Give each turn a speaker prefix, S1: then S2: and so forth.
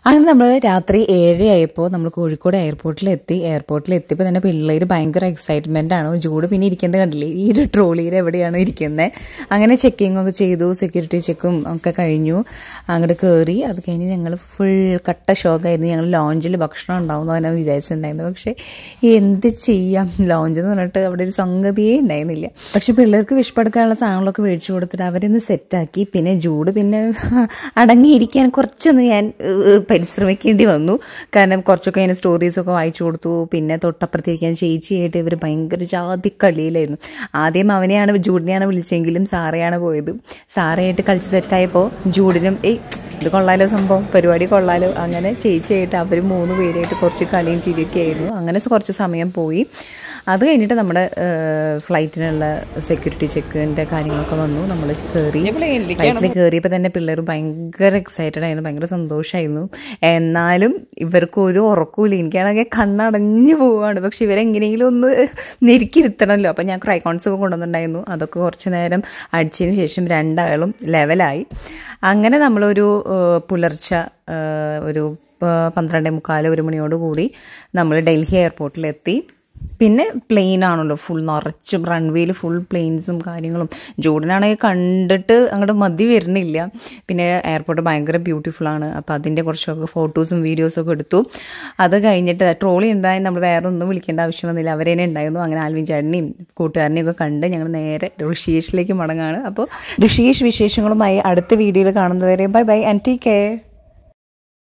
S1: അങ്ങനെ നമ്മൾ രാത്രി 7 ആയപ്പോൾ നമ്മൾ കോഴിക്കോട് എയർപോർട്ടിലെത്തിയപ്പോൾ തന്നെ പിള്ളേർ ഭയങ്കര എക്സൈറ്റ്മെൻ്റ് ആണ്. ജൂഡ് പിന്നെ ഇരിക്കുന്നത് കണ്ടില്ലേ, ഈ ഒരു ട്രോളിയിൽ എവിടെയാണ് ഇരിക്കുന്നത്. അങ്ങനെ ചെക്കിംഗ് ഒക്കെ ചെയ്തു, സെക്യൂരിറ്റി ചെക്കും ഒക്കെ കഴിഞ്ഞു. അങ്ങോട്ട് കയറി. അത് കഴിഞ്ഞ് ഞങ്ങൾ ഫുൾ കട്ട ഷോക്കായിരുന്നു. ഞങ്ങൾ ലോഞ്ചിൽ ഭക്ഷണം ഉണ്ടാവുമെന്ന് തന്നെ വിചാരിച്ചിട്ടുണ്ടായിരുന്നു. പക്ഷേ എന്ത് ചെയ്യാം, ലോഞ്ച് എന്ന് പറഞ്ഞിട്ട് അവിടെ ഒരു സംഗതിയേ ഉണ്ടായിരുന്നില്ല. പക്ഷെ പിള്ളേർക്ക് വിഷപ്പെടുക്കാനുള്ള സാധനങ്ങളൊക്കെ മേടിച്ചു കൊടുത്തിട്ട് അവരൊന്ന് സെറ്റാക്കി. പിന്നെ ജൂഡ് പിന്നെ അടങ്ങിയിരിക്കാൻ കുറച്ചൊന്ന് ഞാൻ പരിശ്രമിക്കേണ്ടി വന്നു. കാരണം കുറച്ചൊക്കെ അതിന് സ്റ്റോറീസൊക്കെ വായിച്ചു കൊടുത്തു. പിന്നെ തൊട്ടപ്പുറത്തിരിക്കാൻ ചേച്ചിയായിട്ട് ഇവർ ഭയങ്കര ജാതി കളിയിലായിരുന്നു. ആദ്യം ജൂഡിനെയാണ് വിളിച്ചെങ്കിലും സാറയാണ് പോയത്. സാറയായിട്ട് കളിച്ച് തെറ്റായപ്പോൾ ജൂഡിനും ഇത് കൊള്ളാലോ, സംഭവം പരിപാടി കൊള്ളാലോ. അങ്ങനെ ചേച്ചിയായിട്ട് അവർ 3 പേരായിട്ട് കുറച്ച് കളിയും ചിരിയൊക്കെ ആയിരുന്നു. അങ്ങനെ കുറച്ച് സമയം പോയി. അത് കഴിഞ്ഞിട്ട് നമ്മുടെ ഫ്ലൈറ്റിനുള്ള സെക്യൂരിറ്റി ചെക്കിൻ്റെ കാര്യങ്ങളൊക്കെ വന്നു. നമ്മൾ ഫ്ലൈറ്റിൽ കയറിയപ്പോൾ തന്നെ പിള്ളേർ ഭയങ്കര എക്സൈറ്റഡ് ആയിരുന്നു, ഭയങ്കര സന്തോഷമായിരുന്നു. എന്നാലും ഇവർക്ക് ഒരു ഉറക്കമില്ല. എനിക്കാണെങ്കിൽ കണ്ണടഞ്ഞു പോവുകയാണ്. പക്ഷെ ഇവരെങ്ങനെയെങ്കിലും ഒന്ന് നെരുക്കിയിരുത്തണമല്ലോ. അപ്പം ഞാൻ ക്രൈക്കോൺസൊക്കെ കൊണ്ടുവന്നിട്ടുണ്ടായിരുന്നു. അതൊക്കെ കുറച്ച് നേരം അടിച്ചതിന് ശേഷം രണ്ടാളും ലെവലായി. അങ്ങനെ നമ്മളൊരു പുലർച്ചെ ഒരു 12:45 1 മണിയോടുകൂടി നമ്മൾ ഡൽഹി എയർപോർട്ടിലെത്തി. പിന്നെ പ്ലെയിൻ ആണല്ലോ, ഫുൾ നിറച്ചും റൺവേയിൽ ഫുൾ പ്ലെയിൻസും കാര്യങ്ങളും. ജൂഡിനാണെങ്കിൽ കണ്ടിട്ട് അങ്ങോട്ട് മതി വരുന്നില്ല. പിന്നെ എയർപോർട്ട് ഭയങ്കര ബ്യൂട്ടിഫുള്ളാണ്. അപ്പോൾ അതിൻ്റെ കുറച്ചൊക്കെ ഫോട്ടോസും വീഡിയോസൊക്കെ എടുത്തു. അത് കഴിഞ്ഞിട്ട് ട്രോളി ഉണ്ടായി നമ്മൾ വേറെ ഒന്നും വിളിക്കേണ്ട ആവശ്യം വന്നില്ല, അവർ തന്നെ ഉണ്ടായിരുന്നു. അങ്ങനെ ആൽവിൻ ചേട്ടനെയും കൂട്ടുകാരനെയും ഒക്കെ കണ്ട് ഞങ്ങൾ നേരെ ഋഷികേഷിലേക്ക് മടങ്ങാണ്. അപ്പോൾ ഋഷികേഷ് വിശേഷങ്ങളുമായി അടുത്ത വീഡിയോയിൽ കാണുന്നവരെ bye bye and take care.